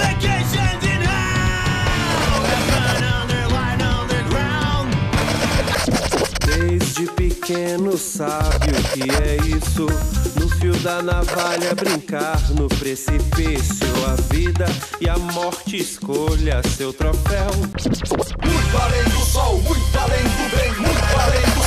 Desde pequeno sabe o que é isso. No fio da navalha brincar no precipício. A vida e a morte escolha seu troféu. Muito além do sol, muito além do bem, muito além do